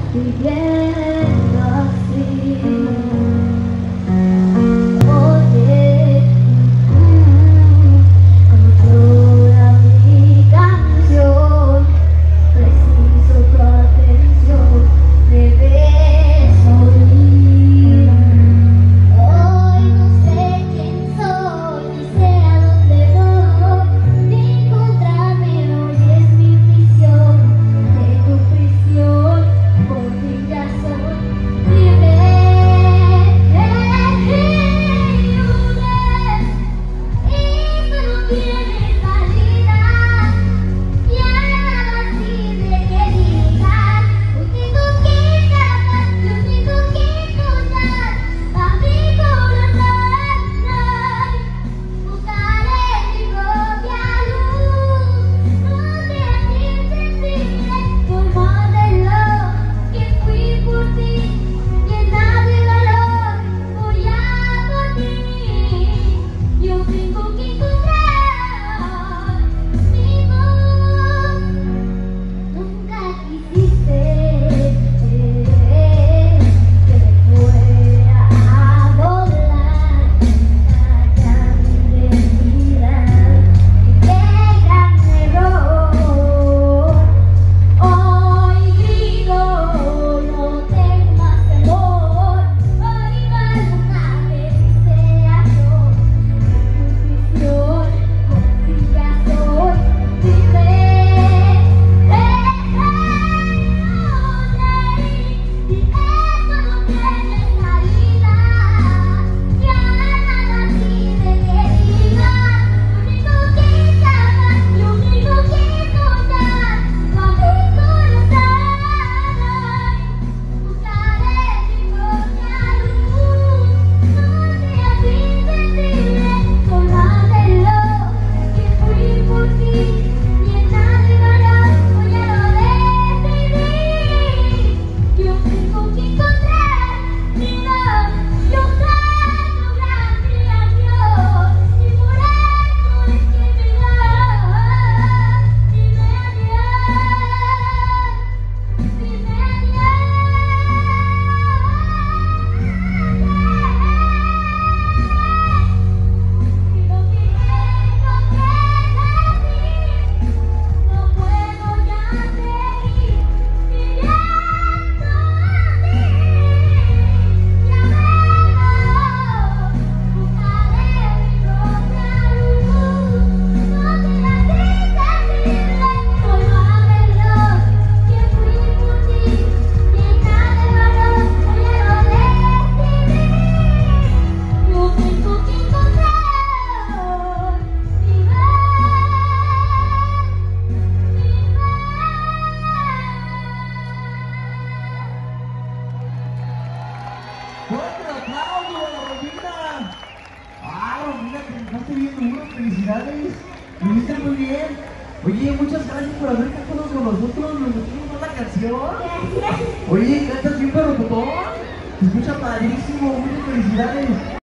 viviendo así. Oye, como toda mi canción, preciso tu atención, debes oír. Hoy no sé quién soy, ni sé a dónde voy, ni encontrarme hoy es mi misión. De tu prisión, por fin ya soy libre. Esto no tiene salida, ya nada sirve que digas. Hoy tengo que escapar, yo tengo que encontrar a mi corazón. Buscaré mi propia luz, no te haces sensible, tomártelo, que fui por ti, llena de valor, voy a por ti. Yo tengo que encontrar mi voz. Nunca quisiste que me fuera a volar, allá mi identidad, qué gran error. Hoy grito, no tengo más temor, hoy no alguna vez sea yo. Tu prisión, por fin ya soy libre. Y esto no tiene salida, ya nada sirve que digas. Yo tengo que escapar, yo tengo que encontrar a mi corazón. Buscaré mi propia luz, no seas insensible, tomártelo, que fui por ti, llena de valor, voy a lo decidí. Yo tengo que encontrar mi voz, yo soy tu gran creación, y por eso es que me das, dime adiós, dime adiós. Y lo que tengo que decir, no puedo ya seguir viviendo así. Ya veo, buscaré mi propia luz, no te haces sensible, tomártelo, que fui por ti, llena de valor, voy a lo decidí. Yo tengo que encontrar mi voz, ¡Fuerte el aplauso, Romina! ¡Ah, Romina, te dejaste bien duro! ¡Felicidades! Lo hiciste muy bien. Oye, muchas gracias por haber cantado con nosotros. Nos gustó la canción. Gracias. Oye, cantas bien, pero botón. Se escucha padrísimo. Muchas felicidades.